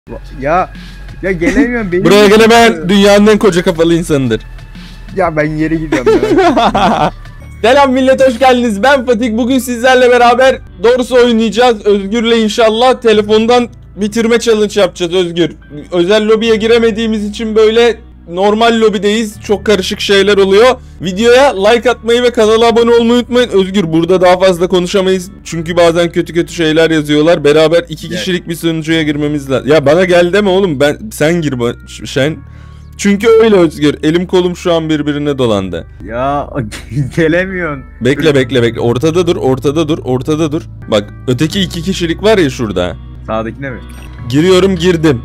Ya gelemiyorum benim. Buraya gelemeyen dünyanın en koca kafalı insanıdır. Ya ben yere gidiyorum ya. Selam millet, hoş geldiniz. Ben Fatih. Bugün sizlerle beraber doğrusu oynayacağız. Özgür'le inşallah telefondan bitirme challenge yapacağız Özgür. Özel lobiye giremediğimiz için böyle normal lobideyiz. Çok karışık şeyler oluyor. Videoya like atmayı ve kanala abone olmayı unutmayın. Özgür, burada daha fazla konuşamayız. Çünkü bazen kötü şeyler yazıyorlar. Beraber 2 kişilik bir sunucuya girmemiz lazım. Ya bana gel deme oğlum. Sen gir sen. Çünkü öyle Özgür. Elim kolum şu an birbirine dolandı. Ya gelemiyorsun. Bekle. Ortada dur. Bak, öteki 2 kişilik var ya şurada. Sağdakine mi? Giriyorum, girdim.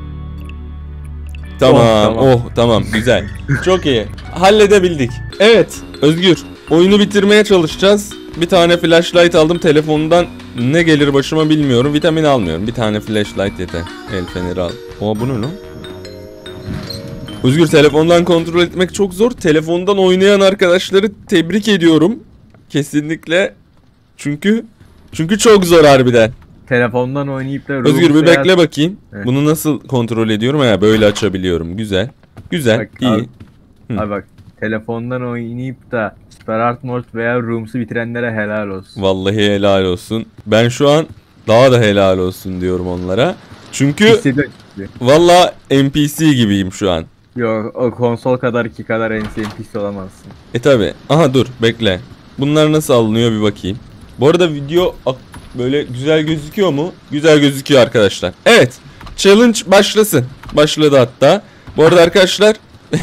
Tamam, güzel. Çok iyi. Halledebildik. Evet Özgür, oyunu bitirmeye çalışacağız. Bir tane flashlight aldım telefondan. Ne gelir başıma bilmiyorum. Vitamin almıyorum. Bir tane flashlight yeter. El feneri al. Bu ne lan? Özgür, telefondan kontrol etmek çok zor. Telefondan oynayan arkadaşları tebrik ediyorum. Kesinlikle. Çünkü çok zor harbiden. Telefondan oynayıp da Özgür bir bekle bakayım. Bunu nasıl kontrol ediyorum? Böyle açabiliyorum. Güzel. Bak, iyi. Abi bak, telefondan oynayıp da Super Art Mode veya Rooms'u bitirenlere helal olsun. Vallahi helal olsun. Ben şu an daha da helal olsun diyorum onlara. Çünkü vallahi NPC gibiyim şu an. Yok, o konsol kadar NPC olamazsın. Tabi. Aha dur bekle. Bunlar nasıl alınıyor bir bakayım. Bu arada video böyle güzel gözüküyor mu? Güzel gözüküyor arkadaşlar. Evet. Challenge başlasın. Başladı hatta. Bu arada arkadaşlar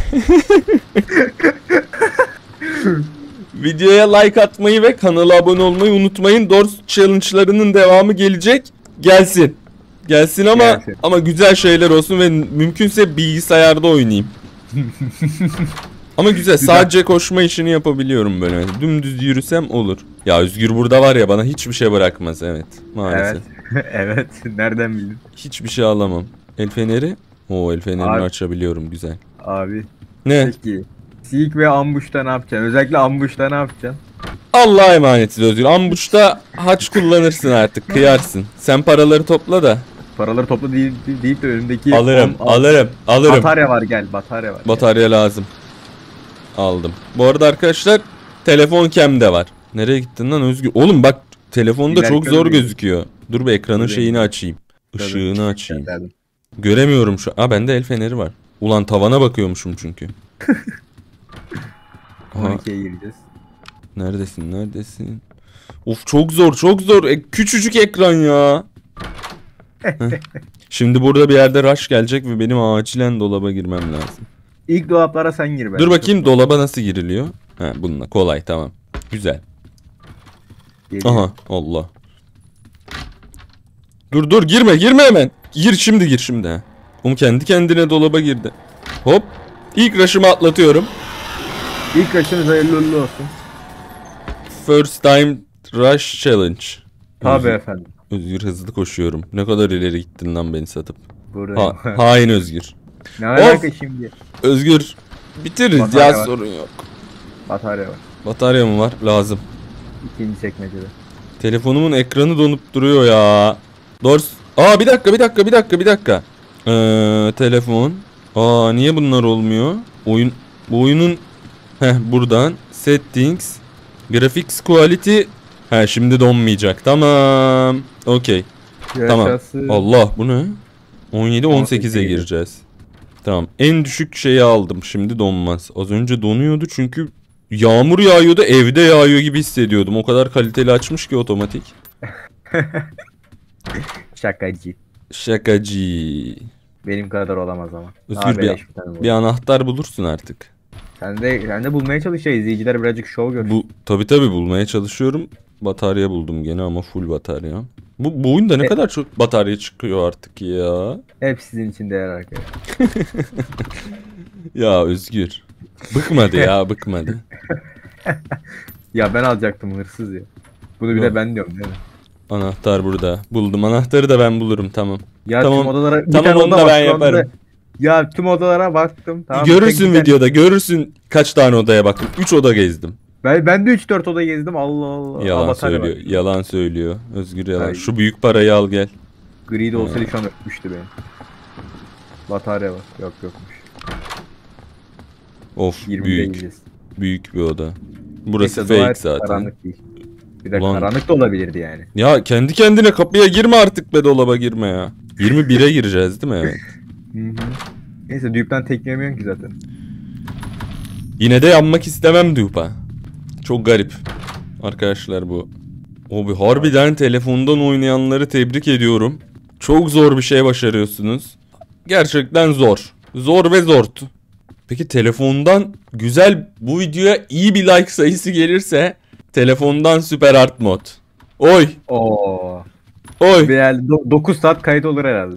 videoya like atmayı ve kanala abone olmayı unutmayın. Doors challenge'larının devamı gelecek. Gelsin ama güzel şeyler olsun ve mümkünse bilgisayarda oynayayım. Ama güzel. Sadece koşma işini yapabiliyorum böyle. Dümdüz yürüsem olur. Ya Özgür burada var ya, bana hiçbir şey bırakmaz, evet. Maalesef. Evet. Nereden bildin? Hiçbir şey alamam. El feneri? El fenerini açabiliyorum, güzel. Abi. Ne? Peki. Seek ve Ambush'ta ne yapacaksın? Özellikle Ambush'ta ne yapacaksın? Allah'a emanetiz Özgür. Ambush'ta haç kullanırsın artık, kıyarsın. Sen paraları topla da. Paraları topla deyip de önümdeki... Alırım. Batarya var, gel. Batarya var. Batarya lazım. Aldım. Bu arada arkadaşlar telefon cam'de var. Nereye gittin lan Özgür? Oğlum bak, telefonda çok zor gözüküyor. Dur bir ekranın şeyini açayım. Işığını açayım. Göremiyorum şu an. Bende el feneri var. Ulan tavana bakıyormuşum çünkü. 12'ye gireceğiz. Neredesin? Of, çok zor. Küçücük ekran ya. Şimdi burada bir yerde rush gelecek ve benim acilen dolaba girmem lazım. İlk dolaplara sen gir. Dur bakayım dolaba nasıl giriliyor? Bununla kolay, tamam. Güzel. Geliyor. Aha, Allah. Dur girme hemen. Gir şimdi. Kendi kendine dolaba girdi. Hop. İlk rush'ımı atlatıyorum. İlk rush'ımız hayırlı olsun. First time rush challenge. Tabii efendim. Özgür, hızlı koşuyorum. Ne kadar ileri gittin lan beni satıp. Hain Özgür. Ne alaka şimdi? Özgür, bitiririz Batarya ya, var. sorun yok. Batarya var. Batarya mı var? Lazım. İkinci çekmecede. Telefonumun ekranı donup duruyor ya. Bir dakika. Telefon. Niye bunlar olmuyor? Bu oyunun buradan settings, graphics quality. Şimdi donmayacak. Tamam. Okey. Tamam. Allah, bu ne? 17-18'e gireceğiz. Tamam. En düşük şeyi aldım. Şimdi donmaz. Az önce donuyordu çünkü yağmur yağıyordu. Evde yağıyor gibi hissediyordum. O kadar kaliteli açmış ki otomatik. Şakacı. Benim kadar olamaz ama. Özgür, bir anahtar bulursun artık. Sen de bulmaya çalış ya, izleyiciler birazcık şov görsün. Tabii bulmaya çalışıyorum. Batarya buldum gene ama full batarya. Bu oyunda ne kadar çok batarya çıkıyor artık ya. Hep sizin için değer arkadaşlar. Ya Özgür. Bıkmadı. Ya ben alacaktım, hırsız ya. Bunu bile ben diyorum değil mi? Anahtar burada. Buldum. Anahtarı da ben bulurum, tamam. Ya tamam. Tüm odalara... Tamam, onu da ben yaparım. Ya tüm odalara baktım. Tamam, görürsün videoda, görürsün kaç tane odaya baktım. 3 oda gezdim. Ben de 3-4 oda gezdim, Allah. Yalan söylüyor. Özgür yalan. Şu büyük parayı al gel. Gri de olsaydı şu an öpmüştü beni. Batarya var. Yok yokmuş. Of 20'de büyük. gideceğiz. Büyük bir oda. Burası Neyse, dua fake et, zaten. Karanlık değil. Bir de Ulan. karanlık da olabilirdi yani. Ya kendi kendine kapıya girme artık be, dolaba girme ya. 21'e gireceğiz değil mi? Evet. Hı. Neyse düğüpten tekleyemiyorsun ki zaten. Yine de yanmak istemem Dupa. Çok garip. Arkadaşlar bu. Abi harbiden telefondan oynayanları tebrik ediyorum. Çok zor bir şey başarıyorsunuz. Gerçekten zor. Zor ve zort. Peki telefondan güzel, bu videoya iyi bir like sayısı gelirse telefondan süper art mod. Oy. Oo. Oy. Yani 9 saat kayıt olur herhalde.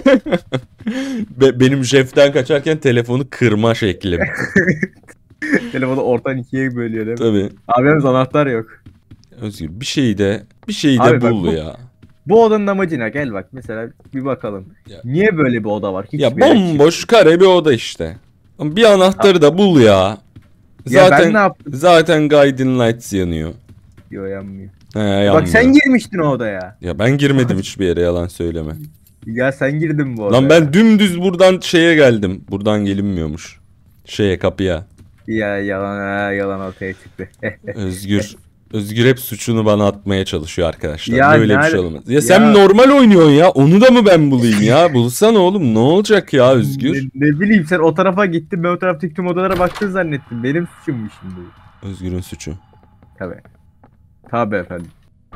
Benim jeften kaçarken telefonu kırma şeklim. Telefonu ortadan ikiye bölüyor değil mi? Tabii. Abi yalnız anahtar yok. Özgür bir şeyi de Abi bak, bul bu- ya. Bu odanın amacı ne? Gel bak mesela bir bakalım. Ya. Niye böyle bir oda var? Ya Hiçbir yer bomboş kare bir oda işte. Bir anahtarı da bul ya. Ya ben ne yaptım? Zaten guiding lights yanıyor. Yo yanmıyor. He, Bak yanmıyor. sen girmiştin o odaya. Ya ben girmedim hiçbir yere, yalan söyleme. Ya sen girdin bu odaya. Lan ben dümdüz buradan şeye geldim. Buradan gelinmiyormuş. Şeye, kapıya. Ya yalan ortaya çıktı. Özgür hep suçunu bana atmaya çalışıyor arkadaşlar. Ya Böyle bir nerede- şey olmaz. Ya Ya- sen normal oynuyorsun ya. Onu da mı ben bulayım ya? Bulsana oğlum, ne olacak ya Özgür? Ne bileyim sen o tarafa gittin, ben o taraftaki tüm odalara baktın zannettim. Benim suçummuş şimdi. Özgür'ün suçu. Tabii. Tabii efendim.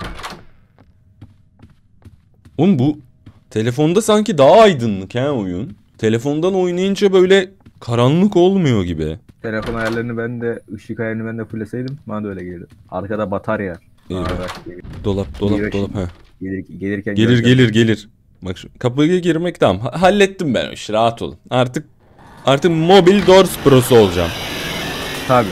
Oğlum bu telefonda sanki daha aydınlık ha oyun. Telefondan oynayınca böyle karanlık olmuyor gibi. Telefon ayarlarını ben de, ışık ayarını ben de fulleseydim bana da öyle gelirdi. Arkada batarya. Eyvah. Aa, Dolap Geliyor dolap. şimdi. Heh. gelirken Gelir. Bak şu kapıya girmek tamam. Hallettim ben o işi, rahat olun. Artık Mobil Doors Pro'su olacağım. Tabii.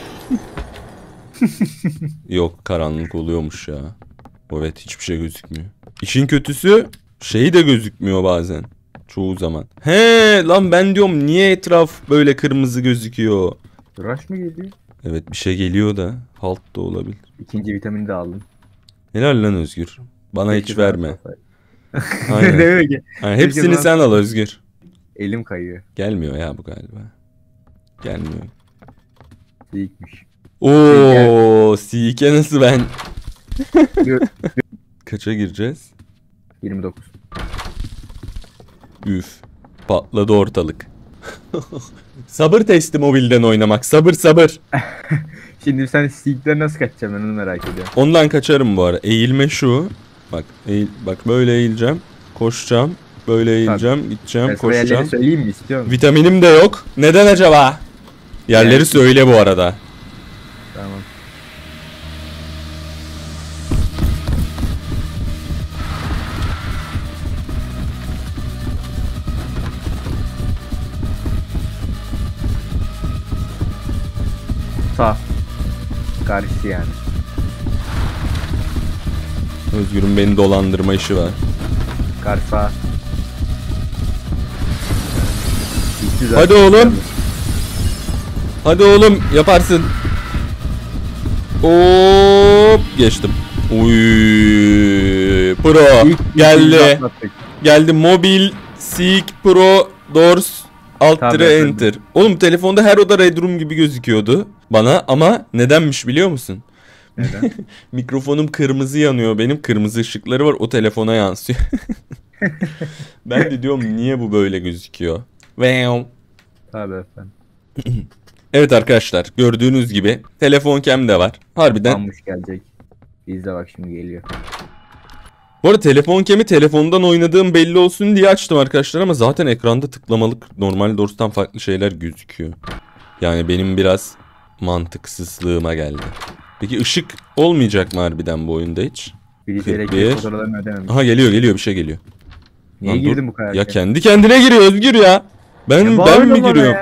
Yok, karanlık oluyormuş ya. Evet, hiçbir şey gözükmüyor. İşin kötüsü şeyi de gözükmüyor bazen. Çoğu zaman. He lan, ben diyorum niye etraf böyle kırmızı gözüküyor? Rush mı geliyor? Evet, bir şey geliyor da halt da olabilir. İkinci vitamini de aldım. Helal lan Özgür. Bana hiç Keşke verme. bana kalsaydı. Aynen. Ne demek ki? Aynen, hepsini Keşke sen al Özgür. Elim kayıyor. Gelmiyor ya bu galiba. Gelmiyor. İyiymiş. Oo, Sike nasıl ben? Yo- Kaça gireceğiz? 29. Üf. Patladı ortalık. Sabır testi mobilden oynamak. Sabır. Şimdi sen Steam'den nasıl kaçacaksın, ben onu merak ediyorum. Ondan kaçarım bu ara. Eğilme şu. Bak bak böyle eğileceğim. Koşacağım. Böyle eğileceğim. Gideceğim. Ben sana yerleri Koşacağım. söyleyeyim mi, istiyor musun? Vitaminim de yok. Neden acaba? Yerleri Yani- söyle bu arada. Tamam. Sağ. Karşı yani. Özgür'ün beni dolandırma işi var. Karşı sağ. Gitti zaten. Hadi oğlum. Hadi oğlum, yaparsın. Hop, geçtim. Uy, Pro İlk geldi. atlattık. Geldi Mobil Seek Pro Doors Alt Tabii tire efendim. Enter. Oğlum telefonda her oda Red Room gibi gözüküyordu bana, ama nedenmiş biliyor musun? Neden? Mikrofonum kırmızı yanıyor. Benim kırmızı ışıkları var, o telefona yansıyor. Ben de diyorum niye bu böyle gözüküyor? Wow. Tabii efendim. Evet arkadaşlar, gördüğünüz gibi telefon cam de var. Harbiden. Ammış gelecek. İzle bak şimdi geliyor. Bu arada telefon cam'i telefondan oynadığım belli olsun diye açtım arkadaşlar, ama zaten ekranda tıklamalık normal Doors'tan farklı şeyler gözüküyor. Yani benim biraz mantıksızlığıma geldi. Peki ışık olmayacak mı harbiden bu oyunda hiç? Birisi 41. elektrik faturalarını ödememiş. Aha, geliyor bir şey geliyor. Niye Lan dur. girdin bu kadar? Ya kendi kendine giriyor Özgür ya. Ben mi giriyorum?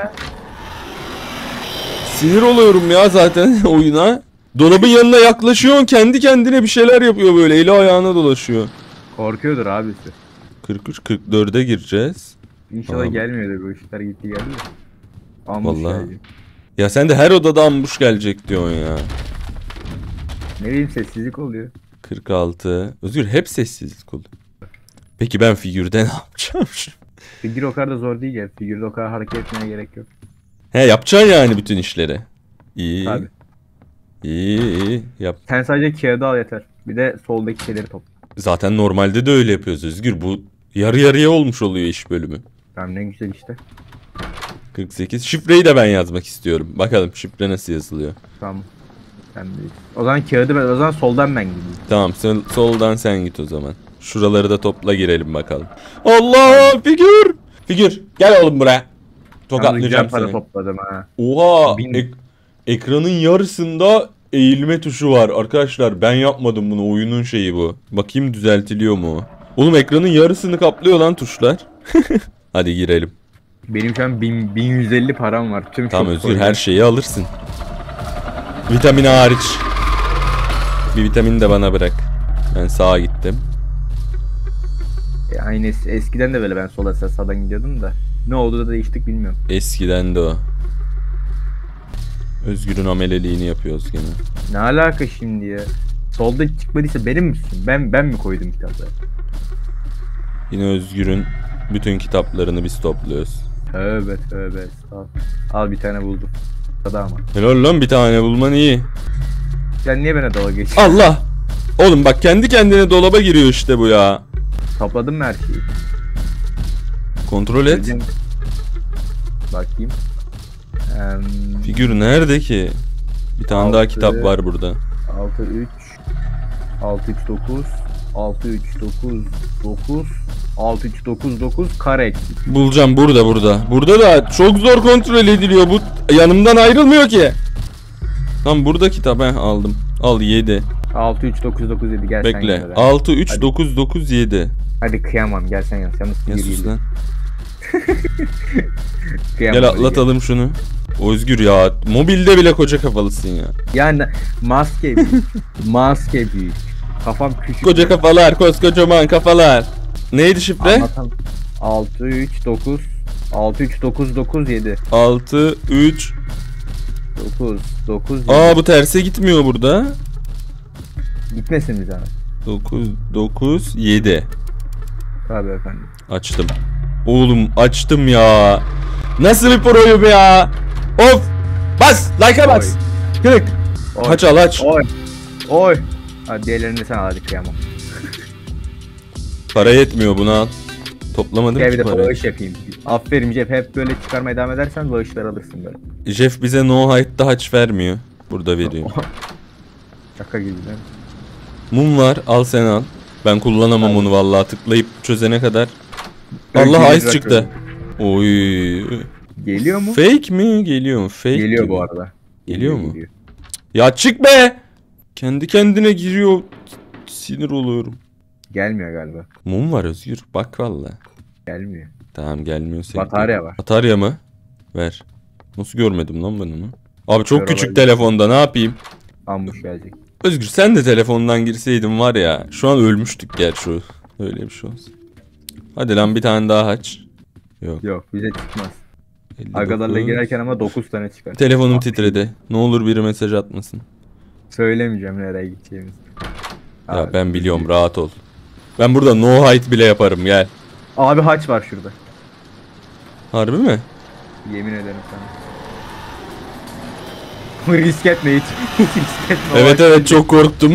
Sinir oluyorum ya zaten oyuna. Dolabın yanına yaklaşıyorsun, kendi kendine bir şeyler yapıyor böyle, eli ayağına dolaşıyor. Korkuyordur abisi. 43-44'e gireceğiz. İnşallah Tamam. gelmiyordur, bu ışıklar gitti geldi de. Ammış Vallahi. gelecek. Ya sen de her odada ambush gelecek diyorsun ya. Ne bileyim, sessizlik oluyor. 46. Özgür hep sessizlik oluyor. Peki ben figürde ne yapacağım şimdi? Figür o kadar da zor değil ya. Figürde o kadar hareket etmeye gerek yok. He yapacaksın yani bütün işleri. İyi. Tabii. İyi yap. Sen sadece kağıdı al yeter. Bir de soldaki şeyleri topla. Zaten normalde de öyle yapıyoruz Özgür. Bu yarı yarıya olmuş oluyor iş bölümü. Tamam ne güzel işte. 48. Şifreyi de ben yazmak istiyorum. Bakalım şifre nasıl yazılıyor. Tamam. Sen de. O zaman kağıdı o zaman soldan ben gideyim. Tamam soldan sen git o zaman. Şuraları da topla girelim bakalım. Allah figür. Figür gel oğlum buraya. Tokatlayacağım para seni. topladım ha. Oha Bin. ekranın yarısında eğilme tuşu var. Arkadaşlar ben yapmadım bunu, oyunun şeyi bu. Bakayım düzeltiliyor mu? Oğlum ekranın yarısını kaplıyor lan tuşlar. Hadi girelim. Benim şu an 1150 param var. Tüm Tamam çok Özgür koyuyor. her şeyi alırsın. Vitamin hariç. Bir vitamin de bana bırak. Ben sağa gittim. Aynı eskiden de böyle ben sola sağdan gidiyordum da. Ne oldu da değiştik bilmiyorum. Eskiden de o. Özgür'ün ameleliğini yapıyoruz gene. Ne alaka şimdi ya? Solda çıkmadıysa benim misin? Ben mi koydum kitapları? Yine Özgür'ün bütün kitaplarını biz topluyoruz. Tövbe tövbe. Al bir tane buldum. Sada ama. Helal lan, bir tane bulman iyi. Sen niye bana dalga geçiyorsun? Allah! Oğlum bak kendi kendine dolaba giriyor işte bu ya. Topladım mı her şeyi? Kontrol et. Bildiğin- Bakayım. Figür nerede ki? Bir tane daha Altı. kitap var burada. 6 3 6 3 9 6 3 9 9 6 3 9 9 kare eksik. Bulacağım burada. Burada da çok zor kontrol ediliyor, bu yanımdan ayrılmıyor ki. Tam burada kitap aldım. Al 7. 6 3 9 9 7 gel sen Bekle. yaz. 6 3 Hadi. 9 9 7. Hadi kıyamam gel sen yaz. Yalnız Ya figür sus yedi. lan. Kıyamam, Gel hadi atlatalım şunu. Özgür ya, mobilde bile koca kafalısın ya. Yani maske büyük. Maske büyük. Kafam küçük. Koca kafalar, koskocaman kafalar. Neydi şifre? Anlatam. 6 3 9 6 3 9 9 7 6 3. 9 9 7. Aa bu terse gitmiyor burada. Gitmesin bir zahmet. 9 9 7. Tabii efendim. Açtım. Oğlum açtım ya. Nasıl bir proyum ya? Of! Bas! Like'a bas! Kırık! Oy. Aç al aç. Oy. Oy. Hadi diğerlerini sen al hadi kıyamam. Para yetmiyor, bunu al. Toplamadım Gel bir ki de parayı. bağış yapayım. Aferin Cep, hep böyle çıkarmaya devam edersen bağışlar alırsın böyle. Jeff bize no hide'da haç vermiyor. Burada veriyor. Şaka gibi değil mi? Mum var, al sen al. Ben kullanamam Al. onu vallahi, tıklayıp çözene kadar. Öykü Allah bir ice çıktı. rakı. Oy. Geliyor mu? Fake mi? Geliyor mu? Fake Geliyor gibi. bu arada. Geliyor mu? Ya çık be! Kendi kendine giriyor. Sinir oluyorum. Gelmiyor galiba. Mum var Özgür. Bak valla. Gelmiyor. Tamam gelmiyorsa. Batarya var. Batarya mı? Ver. Nasıl görmedim lan ben onu? Abi çok Kör küçük olabilir. telefonda, ne yapayım? Ambush gelecek. Özgür sen de telefondan girseydin var ya. Şu an ölmüştük gerçi o. Öyle bir şey olsun. Hadi lan bir tane daha aç. Yok. Yok bize çıkmaz. 59. Agalarla girerken ama 9 tane çıkar. Telefonum titredi. Ne olur biri mesaj atmasın. Söylemeyeceğim nereye gideceğimizi. Ya Abi, ben biliyorum, rahat ol. Ben burada no hide bile yaparım, gel. Abi haç var şurada. Harbi mi? Yemin ederim sana. Risk etme hiç. Hiç risk etme. Evet evet çok korktum.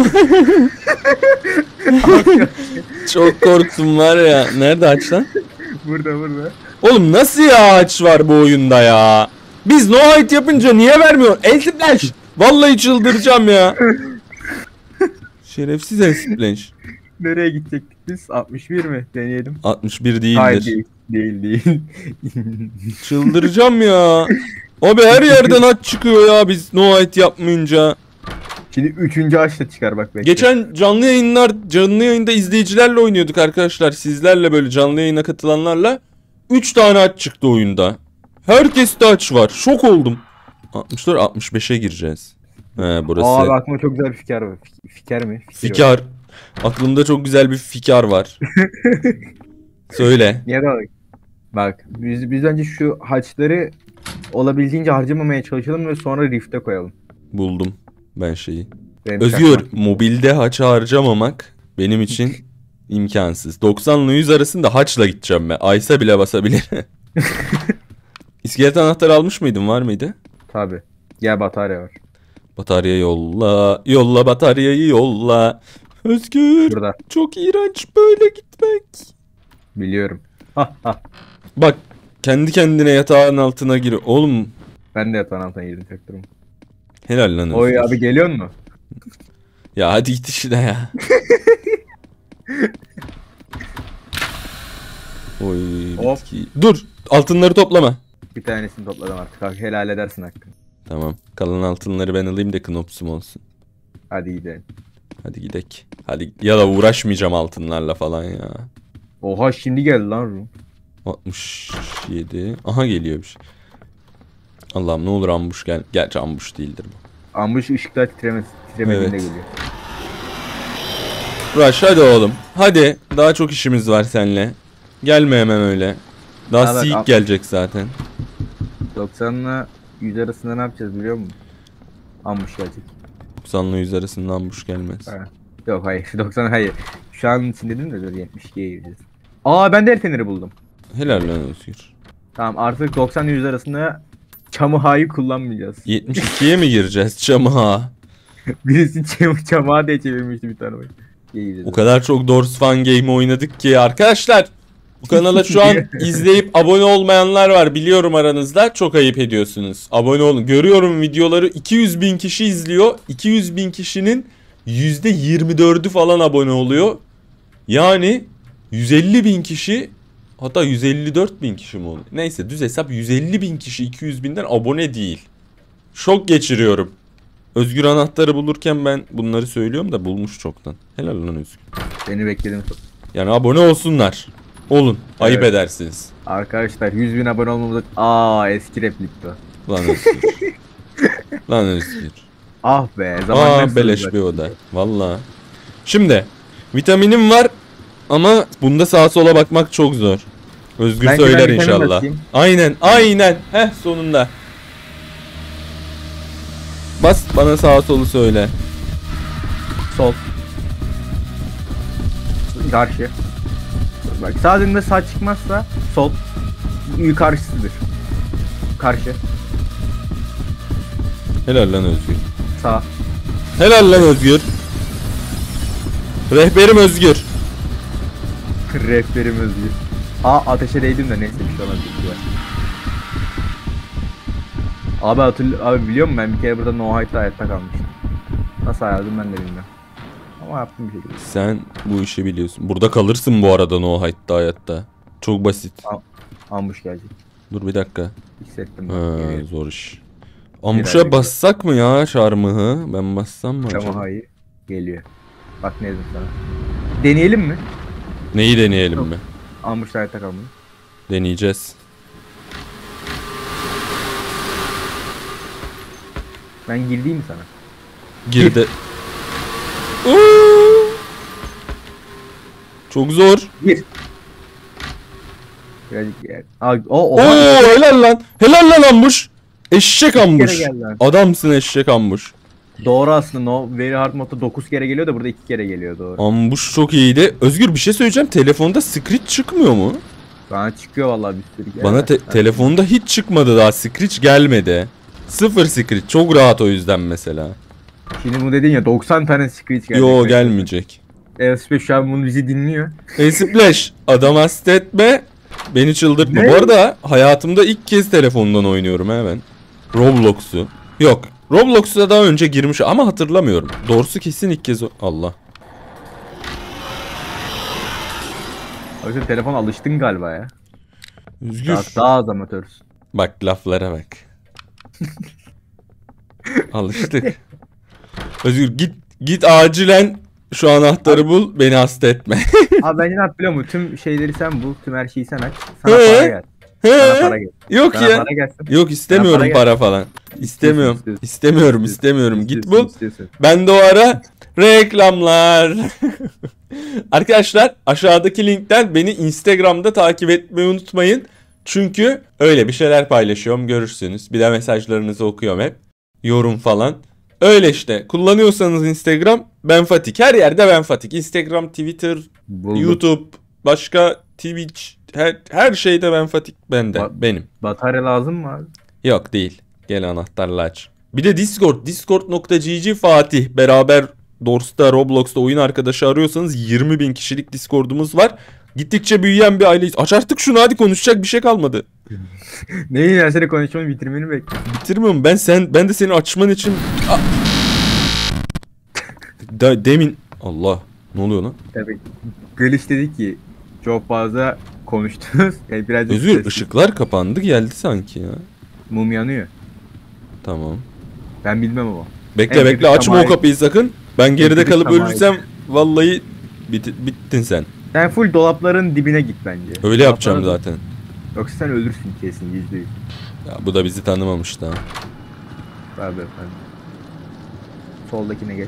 Çok korktum var ya. Nerede aç lan? Burada. Oğlum nasıl ya aç var bu oyunda ya? Biz no hide yapınca niye vermiyor? Eltiplenş. Vallahi çıldıracağım ya. Şerefsiz eltiplenş. Nereye gidecektik biz? 61 mi? Deneyelim. 61 değildir. Hayır değil. Çıldıracağım ya. Abi her yerden aç çıkıyor ya biz no hide yapmayınca. Şimdi 3. açta çıkar bak bekle. Geçen canlı yayında izleyicilerle oynuyorduk arkadaşlar. Sizlerle böyle canlı yayına katılanlarla. 3 tane aç çıktı oyunda. Herkeste aç var. Şok oldum. 64 65'e gireceğiz. He burası. Abi aklıma çok güzel bir fikir var. Fikir mi? Fikir var. Fikar. Aklımda çok güzel bir fikar var. Söyle. Niye böyle? Bak biz önce şu haçları olabildiğince harcamamaya çalışalım ve sonra Rift'e koyalım. Buldum ben şeyi. Benim Özgür, çakmak. mobilde haç harcamamak benim için İmkansız. 90 ile 100 arasında haçla gideceğim ben. Aysa bile basabilir. İskelet anahtarı almış mıydın? Var mıydı? Tabi. Gel batarya var. Batarya yolla. Yolla bataryayı yolla. Özgür. Burada. Çok iğrenç böyle gitmek. Biliyorum. Bak kendi kendine yatağın altına gir. Oğlum Ben de yatağın altına girdim çaktırım. helal lan Oy Özgür. abi geliyor mu? Ya hadi git işine ya. Oy Hop. bitki. Dur altınları toplama. Bir tanesini topladım artık. Abi, helal edersin hakkını. Tamam kalan altınları ben alayım da knopsum olsun. Hadi gidelim. Hadi gidek. Hadi ya da uğraşmayacağım altınlarla falan ya. Oha şimdi geldi lan Rum. 67. Aha geliyor bir şey. Allah'ım ne olur ambush gel. Gerçi ambush değildir bu. Ambush ışıkta titremediğinde Evet. geliyor. Rush hadi oğlum. Hadi. Daha çok işimiz var seninle. Gelme hemen öyle. Daha Ha, bak, Seek gelecek zaten. 90 ile 100 arasında ne yapacağız biliyor musun? Ambush gelecek. 90 ile 100 arasında ambush gelmez. Ha. Yok hayır 90 hayır. Şu an için dedim de dur 72'ye gireceğiz. Aa ben de el feneri buldum. Helal lan Özgür. Tamam artık 90 ile 100 arasında çamıhayı kullanmayacağız. 72'ye mi gireceğiz çamağa? Birisi çamağı diye çevirmişti bir tane. O kadar çok Doors Fan Game oynadık ki arkadaşlar. Bu kanala şu an izleyip abone olmayanlar var biliyorum aranızda. Çok ayıp ediyorsunuz. Abone olun. Görüyorum videoları 200 bin kişi izliyor. 200 bin kişinin %24'ü falan abone oluyor. Yani 150 bin kişi hatta 154 bin kişi mi oluyor? Neyse düz hesap 150 bin kişi 200 binden abone değil. Şok geçiriyorum. Özgür anahtarı bulurken ben bunları söylüyorum da bulmuş çoktan. Helal lan Özgür. Beni bekledim. Yani abone olsunlar. Olun. Ayıp Evet. edersiniz. Arkadaşlar 100 bin abone olmamıza... eski replikti o. Lan Özgür. Lan Özgür. Ah be zamanlar Beleş bir oda. Valla. Şimdi. Vitaminim var. Ama bunda sağa sola bakmak çok zor. Özgür Ben söyler vitamin inşallah. basayım. Aynen. Heh sonunda. Bas bana sağa solu söyle. Sol. Karşı. Bak sağ dönümde sağ çıkmazsa sol. Karşısıdır. Karşı. Helal lan Özgür. Sağ. Helal lan Özgür. Rehberim Özgür. Rehberim Özgür. Ateşe değdim de neyse bir şey olmaz. Abi biliyor musun ben bir kere burada No Hide'da hayatta kalmıştım. Nasıl ayarladım ben de bilmiyorum. Ama yaptım bir şekilde. Sen bu işi biliyorsun. Burada kalırsın bu arada no hayatta hayatta. Çok basit. Ambush gelecek. Dur bir dakika. Hissettim. Zor iş. Ambuşa bassak mı ya şarmıhı? Ben bassam mı acaba? Çamahayı geliyor. Bak ne dedim sana. Deneyelim mi? Neyi deneyelim mi? Ambuş'ta hayatta kalmayı. Deneyeceğiz. Ben gireyim mi sana? Girdi. Çok zor. Gir. Birazcık yer. Oo helal lan. Helal lan ambuş. Eşek ambuş. geldi lan. Adamsın eşek ambuş. Doğru aslında No Very Hard Mode'da 9 kere geliyor da burada 2 kere geliyor doğru. Ambuş çok iyiydi. Özgür bir şey söyleyeceğim. Telefonda screech çıkmıyor mu? Bana çıkıyor vallahi bir sürü. Bana telefonda hiç çıkmadı daha. Screech gelmedi. Sıfır screech. Çok rahat o yüzden mesela. Şimdi bu dedin ya 90 tane Screech gelecek. Yo gelmeyecek. Elspeth şu an bunu bizi dinliyor. Splash. Adam hasta etme. Beni çıldırtma. Ne? Bu arada hayatımda ilk kez telefondan oynuyorum hemen. Roblox'u. Yok. Roblox'a daha önce girmiş ama hatırlamıyorum. Doğrusu kesin ilk kez Allah. Abi sen telefona alıştın galiba ya. Özgür. Daha az amatörsün. Bak laflara bak. Alıştık. Özgür git acilen şu anahtarı bul. Beni hasta etme. Abi bence ne yap biliyor musun? Tüm şeyleri sen bul. Tüm her şeyi sen aç. Sana para gel. Sana para gel. Yok Sana ya. para gelsin. Yok istemiyorum Sana para falan. İstemiyorum. İstiyorsun. İstemiyorum. Git bul. İstiyorsun. Ben de o ara reklamlar. Arkadaşlar aşağıdaki linkten beni Instagram'da takip etmeyi unutmayın. Çünkü öyle bir şeyler paylaşıyorum görürsünüz. Bir de mesajlarınızı okuyorum hep. Yorum falan. Öyle işte. Kullanıyorsanız Instagram Benfatik. Her yerde Benfatik. Instagram, Twitter, Buldum. YouTube, başka Twitch, her şeyde Benfatik bende. Benim. Batarya lazım mı abi? Yok değil. Gel anahtarla aç. Bir de Discord. Discord.gg Fatih. Beraber Dors'ta, Roblox'ta oyun arkadaşı arıyorsanız 20.000 kişilik Discord'umuz var. Gittikçe büyüyen bir aileyiz. Aç artık şunu, hadi konuşacak bir şey kalmadı. Neyi ya, seni konuşmanı bitirmeni bekliyorum. Bitirmiyorum ben de seni açman için demin Allah ne oluyor lan? Tabii. Glitch dedi ki çok fazla konuştunuz. Yani birazcık Özgür sessiz. ışıklar kapandı geldi sanki ya. Mum yanıyor. Tamam. Ben bilmem ama. Bekle En bekle kötü açma o Samay- kapıyı sakın. Ben geride kötü kalıp Samay- ölürsem vallahi bittin sen. Sen full dolapların dibine git bence. Öyle yapacağım Dolaplara- zaten. Yoksa sen ölürsün kesin %100. Ya bu da bizi tanımamış daha. Abi efendim. Soldakine geç.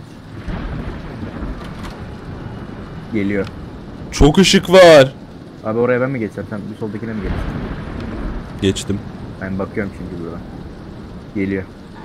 Geliyor. Çok ışık var. Abi oraya ben mi geçsem? Sen bir soldakine mi geçsin? Geçtim. Ben bakıyorum çünkü buradan. Geliyor.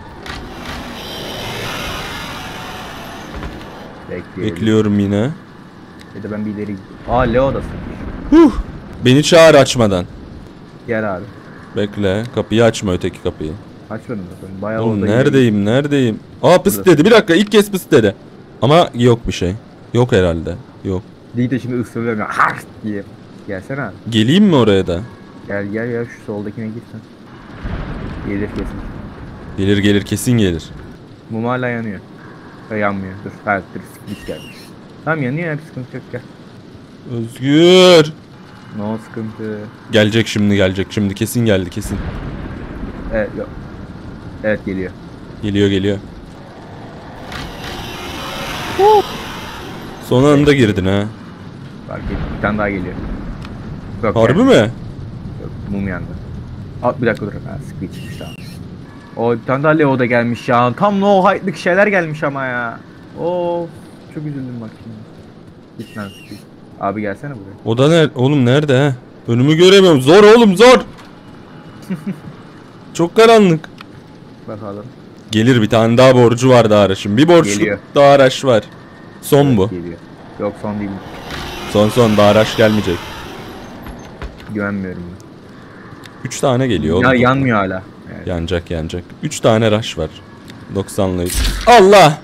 Bekliyorum. Bekliyorum yine. Ya da ben bir ileri gideyim. Aa Leo'dasın. Huh. Beni çağır açmadan. Gel abi. Bekle. Kapıyı açma, öteki kapıyı. Açmadım zaten. Bayağı Oğlum orada neredeyim? Aa pıs dedi. Bir dakika, ilk kez pıs dedi. Ama yok bir şey. Yok herhalde. Yok. Değil de şimdi ısırıyorum. Hart diye. Gelsene abi. Geleyim mi oraya da? Gel gel ya, şu soldakine gitsen. Gelir kesin. Gelir kesin gelir. Mum hala yanıyor. Ha, yanmıyor. Dur. Ha dur. Split gelmiş. Tamam yanıyor ya, bir sıkıntı yok, gel. Özgür. No sıkıntı. Gelecek şimdi kesin geldi kesin. Evet yok. Evet geliyor. Geliyor. Son anda girdin ha. Fark et. Bir tane daha geliyor. Yok, Harbi yani. mi? Yok, mum yandı. Aa, bir dakika dur. Ha, split çıkmış tamam. O bir tane daha Leo da gelmiş ya. Tam no high'lık şeyler gelmiş ama ya. Oo, çok üzüldüm bak şimdi. Git lan split. Abi gelsene buraya. O da oğlum nerede ha? Önümü göremiyorum. Zor oğlum zor. Çok karanlık. Bakalım. Gelir, bir tane daha borcu var daha araçın. Bir borçlu Geliyor. daha araç var. Son bu. Geliyor. Yok son değil. Son daha araç gelmeyecek. Güvenmiyorum ben. 3 tane geliyor Ya oğlum. yanmıyor hala. Evet. Yanacak. 3 tane rush var. 90'lı. Allah!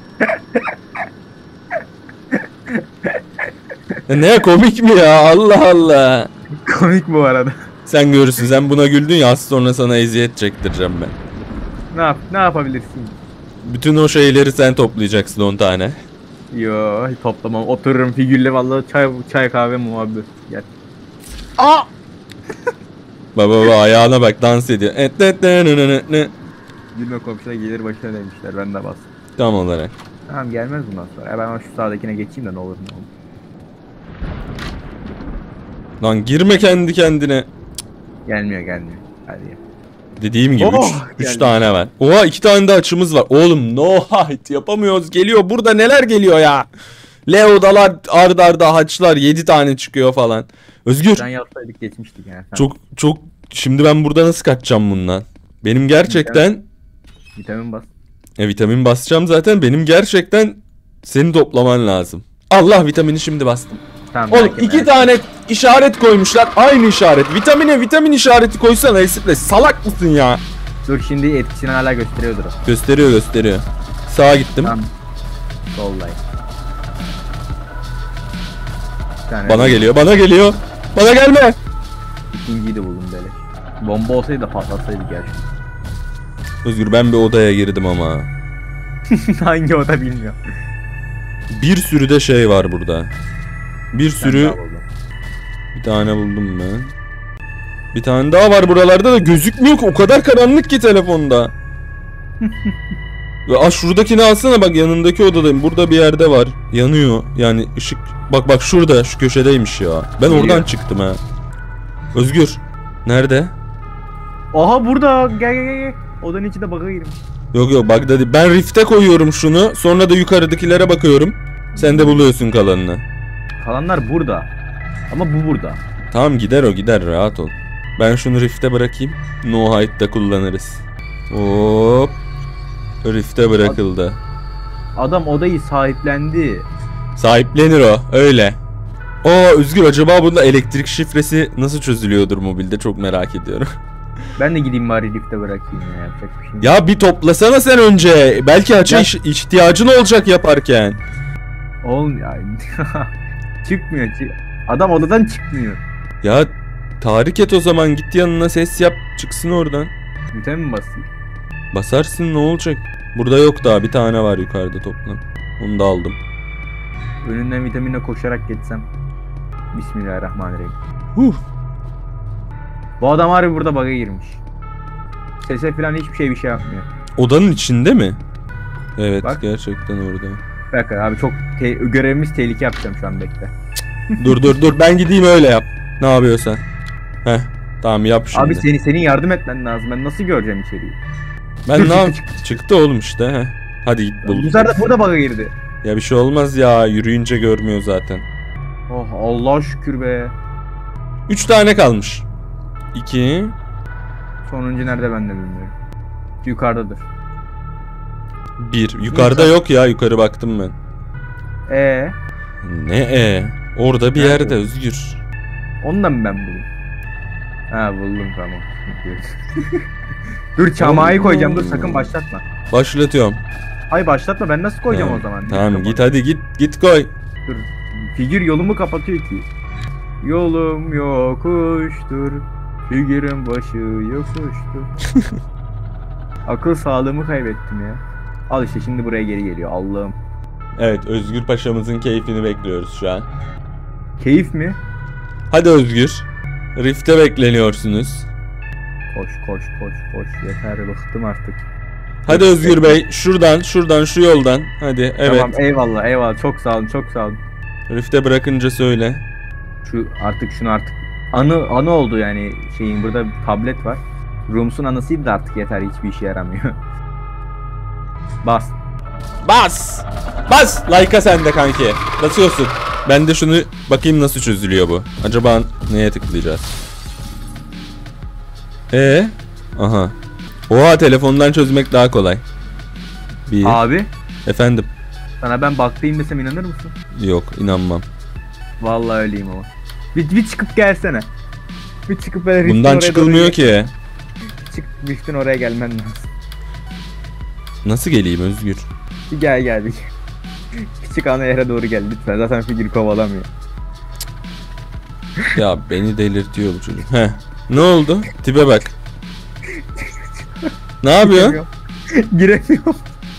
Ne komik mi ya? Allah Allah. Komik bu arada. Sen görürsün. Sen buna güldün ya, az sonra sana eziyet çektireceğim ben. Ne yapabilirsin? Bütün o şeyleri sen toplayacaksın 10 tane. Yo toplamam. Otururum figürle vallahi çay kahve muhabbet. Gel. Aa! Baba ayağına bak, dans ediyor. Gülme komşuna gelir başına demişler. Ben de bas. Tam olarak. Tamam gelmez bundan sonra. Ya ben şu sağdakine geçeyim de ne olur ne olur. Lan girme kendi kendine. Gelmiyor. Hadi ya. Dediğim gibi Oh, 3 geldi. tane var. Oha 2 tane de açımız var. Oğlum no height yapamıyoruz. Geliyor. Burada neler geliyor ya. Leo'dalar arda haçlar 7 tane çıkıyor falan. Özgür Sen yapsaydık geçmiştik yani. çok şimdi ben burada nasıl kaçacağım bundan? Benim gerçekten Vitamin bas. vitamin basacağım zaten. Benim gerçekten seni toplaman lazım. Allah, vitamini şimdi bastım. Tamam. Oğlum belki 2 ben- tane işaret koymuşlar. Aynı işaret. Vitamin işareti koysana Esif'le. Salak mısın ya? Dur şimdi etkisini hala gösteriyordur o. Gösteriyor. Sağa gittim. Tamam. Soldayım. Bir tane Bana geliyor. Bana gelme. İkinciyi de buldum böyle. Bomba olsaydı da patlatsaydı gerçekten. Özgür, ben bir odaya girdim ama. Hangi oda bilmiyorum. Bir sürü de şey var burada. Bir Ben sürü. daha buldum. Bir tane buldum ben. Bir tane daha var buralarda da gözükmüyor ki. O kadar karanlık ki telefonda. Ve şuradakini alsana, bak yanındaki odadayım. Burada bir yerde var. Yanıyor. Yani ışık. Bak şurada, şu köşedeymiş ya. Ben Geliyor. oradan çıktım ha. Özgür. Nerede? Aha burada. Gel. Odanın içinde bug'a girmiş. Yok bak dedi. Ben rift'e koyuyorum şunu. Sonra da yukarıdakilere bakıyorum. Sen de buluyorsun kalanını. Kalanlar burada. Ama bu burada. Tamam, gider rahat ol. Ben şunu rift'e bırakayım. No hide'da kullanırız. Hop. Rift'e bırakıldı. Adam odayı sahiplendi. Sahiplenir o öyle. Özgür, acaba bunda elektrik şifresi nasıl çözülüyordur mobilde, çok merak ediyorum. Ben de gideyim bari lifte bırakayım ya, yapacak bir şey yok. Ya bir toplasana sen önce. Belki ihtiyacın olacak yaparken. Olmuyor. Çıkmıyor. Adam odadan çıkmıyor. Ya tahrik et o zaman, git yanına ses yap, çıksın oradan. Biten mi basayım? Basarsın, ne olacak? Burada yok daha, bir tane var yukarıda toplam. Onu da aldım. Önünden vitaminle koşarak geçsem. Bismillahirrahmanirrahim. Bu adam harbi burada bug'a girmiş. Sese falan hiçbir şey yapmıyor. Odanın içinde mi? Evet, Bak. gerçekten orada. Bak abi, çok görevimiz tehlike yapacağım şu an, bekle. Dur ben gideyim, öyle yap. Ne yapıyorsan. Heh, tamam yap şimdi. Abi senin yardım etmen lazım. Ben nasıl göreceğim içeriği? Ben ne yapayım? Çıktı oğlum işte. Heh. Hadi git bul. Burada bug'a girdi. Ya bir şey olmaz ya, yürüyünce görmüyor zaten. Oh Allah'a şükür be. 3 tane kalmış. 2. Sonuncu nerede ben de bilmiyorum. Yukarıdadır. 1. Yukarıda yok ya, yukarı baktım ben. Ne Orada bir Nerede? yerde Özgür. Onu da mı ben bulayım? Ha, buldum, tamam. Dur, çamağı koyacağım, dur sakın başlatma. Başlatıyorum. Ay başlatma, ben nasıl koyacağım Tamam. o zaman? Tamam git hadi, git koy. Dur. Figür yolumu kapatıyor ki. Yolum yokuştur. Figürün başı yokuştur. Akıl sağlığımı kaybettim ya. Al işte, şimdi buraya geri geliyor Allah'ım. Evet, Özgür Paşa'mızın keyfini bekliyoruz şu an. Keyif mi? Hadi Özgür. Rift'e bekleniyorsunuz. Koş yeter, bıktım artık. Hadi Özgür Bey, şuradan şu yoldan. Hadi, evet. Tamam, eyvallah, çok sağ olun. Rift'e bırakınca söyle. Şunu artık anı oldu yani, şeyin burada bir tablet var. Rooms'un anısıydı da artık yeter, hiçbir işe yaramıyor. Bas. Like'a sen de kanki. Basıyorsun. Ben de şunu bakayım nasıl çözülüyor bu. Acaba neye tıklayacağız? Aha. Oha, telefondan çözmek daha kolay. Abi, Efendim. sana ben baktayım desem inanır mısın? Yok, inanmam. Vallahi öyleyim ama. Bir çıkıp gelsene. Bir çıkıp böyle Bundan çıkılmıyor ki. Çık, Rift'in oraya gelmen lazım. Nasıl geleyim Özgür? Bir gel. Küçük ana yere doğru gel lütfen. Zaten figür kovalamıyor. Ya beni delirtiyor bu çocuk. Heh. Ne oldu? Tipe bak. Ne yapıyor? Giremiyorum.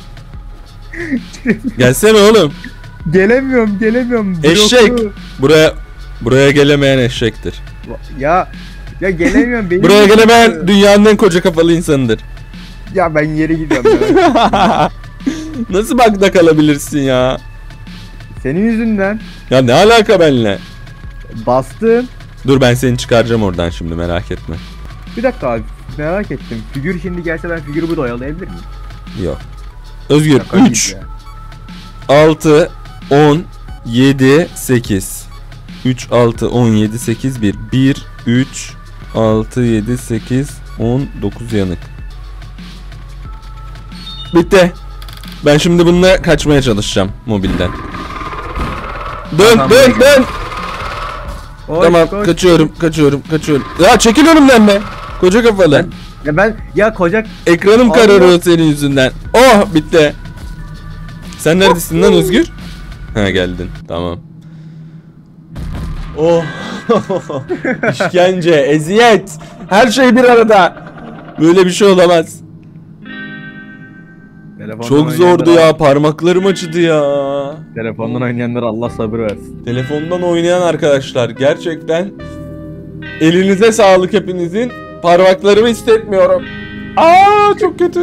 Gelsene oğlum. Gelemiyorum. Eşek. Bloklu. Buraya gelemeyen eşektir. Ya gelemiyorum. Benim Buraya gelemeyen dünyanın en koca kafalı insanıdır. Ya ben yere gidiyorum. Ya. Nasıl bug'da kalabilirsin ya? Senin yüzünden. Ya ne alaka benimle? Bastım. Dur, ben seni çıkaracağım oradan şimdi, merak etme. Bir dakika abi, merak ettim. Figür şimdi gelse ben figürü burada oyalayabilir miyim? Yok. Özgür, Şaka 3 gibi ya. 6 10 7 8 3 6 17 8 1 3 6 7 8 10 9 yanık. Bitti. Ben şimdi bununla kaçmaya çalışacağım mobilden. Dön. Tamam, Koş. kaçıyorum. Ya çekil önümden be. Koca kafalı. Ya koca Ekranım Allah. kararıyor senin yüzünden. Oh, bitti. Sen neredesin lan Özgür? Ha, geldin. Tamam. Oh. İşkence, eziyet. Her şey bir arada. Böyle bir şey olamaz. Telefondan Çok zordu oynayanlara- ya. Parmaklarım acıdı ya. Telefondan oynayanlara Allah sabır versin. Telefondan oynayan arkadaşlar, gerçekten elinize sağlık hepinizin. Parmaklarımı hissetmiyorum. Çok kötü.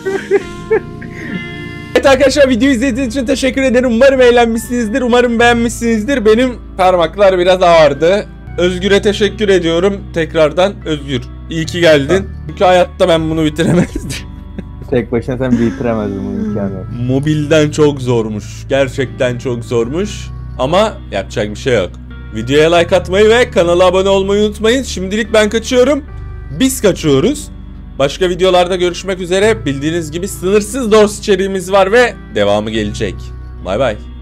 Evet arkadaşlar, videoyu izlediğiniz için teşekkür ederim. Umarım eğlenmişsinizdir. Umarım beğenmişsinizdir. Benim parmaklar biraz ağrıdı. Özgür'e teşekkür ediyorum tekrardan. Özgür, iyi ki geldin. Çünkü hayatta ben bunu bitiremezdim. Tek başına sen bitiremezdin bu imkanı. Mobilden çok zormuş. Gerçekten çok zormuş. Ama yapacak bir şey yok. Videoya like atmayı ve kanala abone olmayı unutmayın. Şimdilik ben kaçıyorum. Biz kaçıyoruz. Başka videolarda görüşmek üzere. Bildiğiniz gibi sınırsız Doors içeriğimiz var ve devamı gelecek. Bay bay.